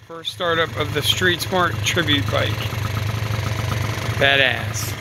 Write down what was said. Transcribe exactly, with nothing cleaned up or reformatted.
First startup of the Street Smart Tribute bike. Badass.